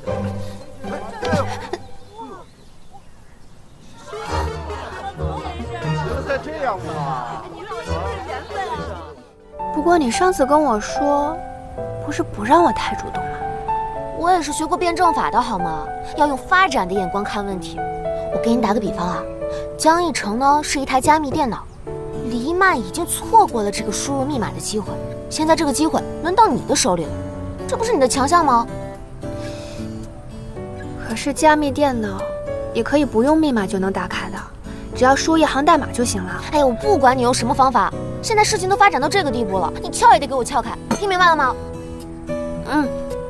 才这样吗？ 不过你上次跟我说，不是不让我太主动吗？ 我也是学过辩证法的好吗？要用发展的眼光看问题。我给你打个比方啊，江一成呢是一台加密电脑，李一曼已经错过了这个输入密码的机会，现在这个机会轮到你的手里了，这不是你的强项吗？ 可是加密电脑也可以不用密码就能打开的，只要输一行代码就行了。 哎呀，我不管你用什么方法，现在事情都发展到这个地步了，你撬也得给我撬开，听明白了吗？ 嗯。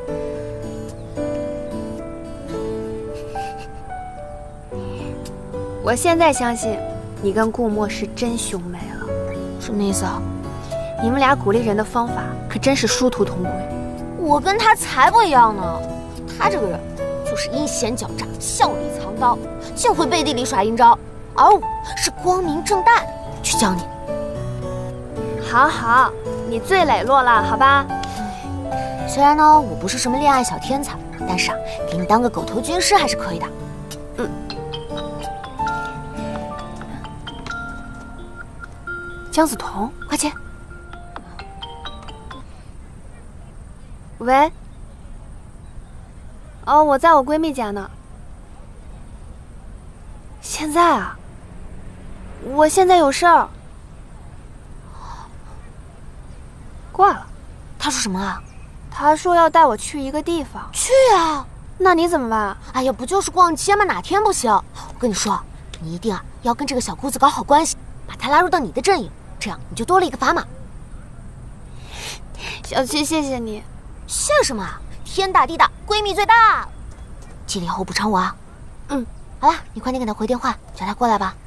我现在相信，你跟顾墨是真兄妹了。 什么意思啊？ 你们俩鼓励人的方法可真是殊途同归。 我跟他才不一样呢，他这个人就是阴险狡诈、笑里藏刀，就会背地里耍阴招，而我是光明正大的去教你。 好好，你最磊落了，好吧？ 虽然呢，我不是什么恋爱小天才，但是啊，给你当个狗头军师还是可以的。嗯。 江子彤， 快接。 喂。哦，我在我闺蜜家呢。现在啊？我现在有事儿。挂了。 他说什么啊？ 他说要带我去一个地方。 去啊！ 那你怎么办？ 哎呀，不就是逛街吗？哪天不行？我跟你说，你一定啊要跟这个小姑子搞好关系，把她拉入到你的阵营，这样你就多了一个砝码。 小七，谢谢你。 谢什么啊？天大地大，闺蜜最大。记得以后补偿我啊。嗯，好了，你快点给她回电话，叫她过来吧。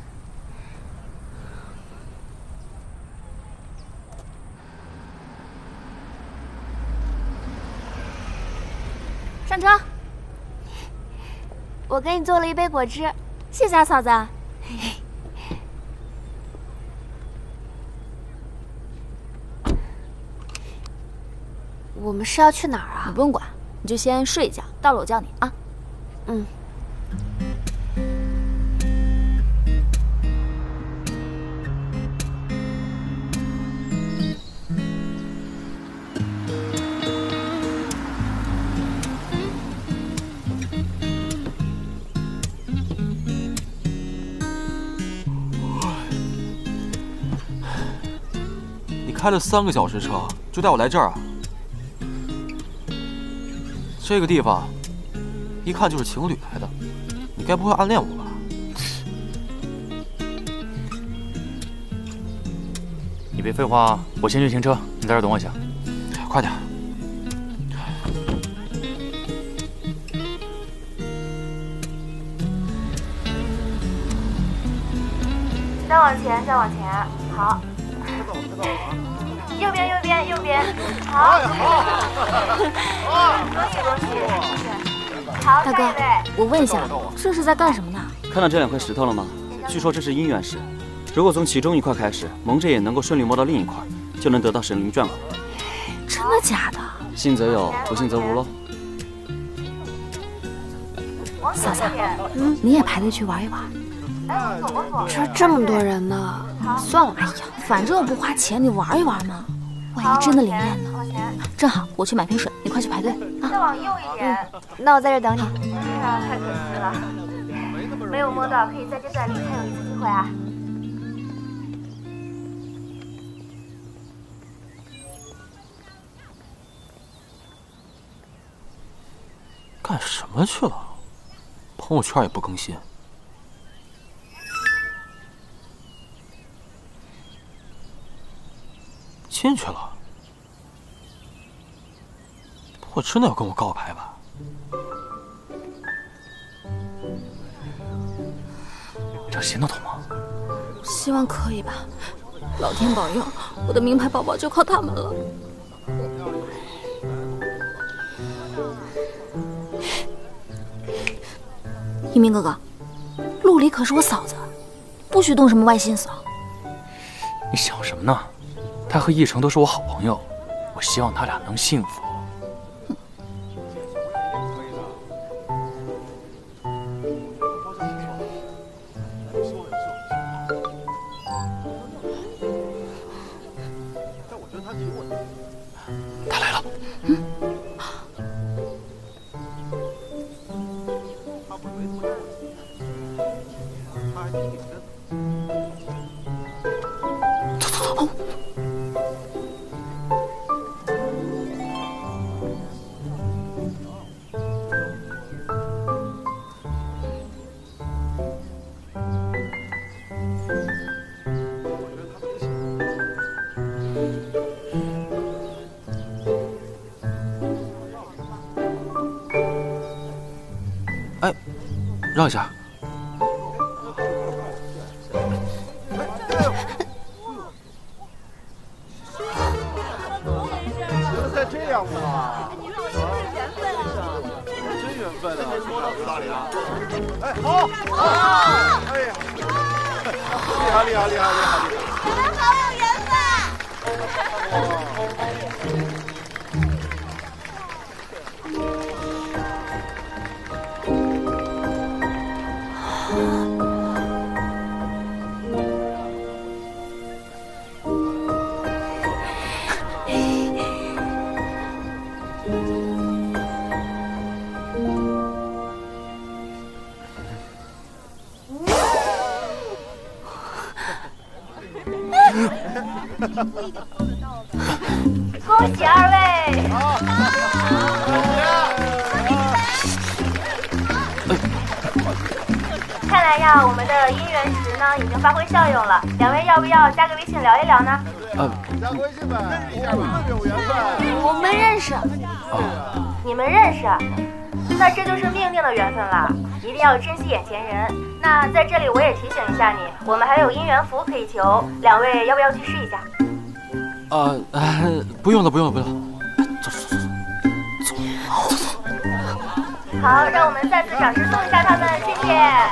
上车。我给你做了一杯果汁，谢谢啊，嫂子。我们是要去哪儿啊？ 你不用管，你就先睡一觉，到了我叫你啊。 嗯。 开了3个小时车，就带我来这儿啊？这个地方一看就是情侣来的，你该不会暗恋我吧？ 你别废话，我先去停车，你在这儿等我一下。 快点。 再往前，再往前，好。知道了啊。右边，右边，右边。好。恭喜恭喜。好， 大哥，我问一下，这是在干什么呢？ 看到这2块石头了吗？据说这是姻缘石，如果从其中一块开始，蒙着眼能够顺利摸到另一块，就能得到神灵眷顾。 真的假的？ 信则有，不信则无喽。 嫂子，你也排队去玩一玩。 这儿这么多人呢，算了吧。 哎呀，反正又不花钱，你玩一玩嘛。万一真的灵验呢？正好，我去买瓶水，你快去排队啊。 再往右一点。那我在这等你。太可惜了，没有摸到，可以再接再厉，还有一次机会啊。 干什么去了？朋友圈也不更新。进去了，不会真的要跟我告白吧？ 这行得通吗？ 希望可以吧。老天保佑，我的名牌宝宝就靠他们了。一鸣哥哥，陆离可是我嫂子，不许动什么歪心思啊！ 你想什么呢？他和奕成都是我好朋友，我希望他俩能幸福。 哎，让一下。 这样嘛？你说是不是缘分啊？真缘分啊！有道理啊！哎，好，好，哎呀，厉害！你们好有缘分！ 恭喜二位！看来呀，我们的姻缘石呢已经发挥效用了。两位要不要加个微信聊一聊呢？ 加个微信呗，认识一下吧，有缘分。 我们认识。 你们认识？那这就是命定的缘分了，一定要珍惜眼前人。那在这里我也提醒一下你，我们还有姻缘符可以求，两位要不要去试一下？ 不用了。走。 好，让我们再次掌声送一下他们，谢谢。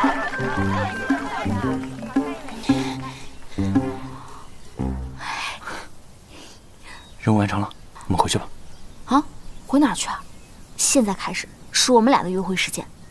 任务完成了，我们回去吧。 啊，回哪儿去啊？现在开始是我们俩的约会时间。